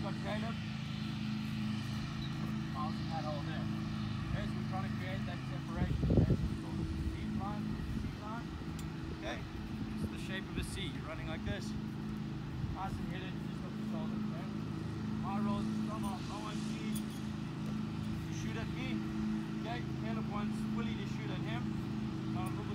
got Caleb. Miles had all there. Okay, so we're trying to create that separation. Okay, so we call this the C line, C line. Okay, this is the shape of a C. You're running like this. Nice and hit it, just off the shoulder. Okay. My role is to come off. I want C to shoot at me. Okay, Caleb wants Willie to shoot at him. I'm a little bit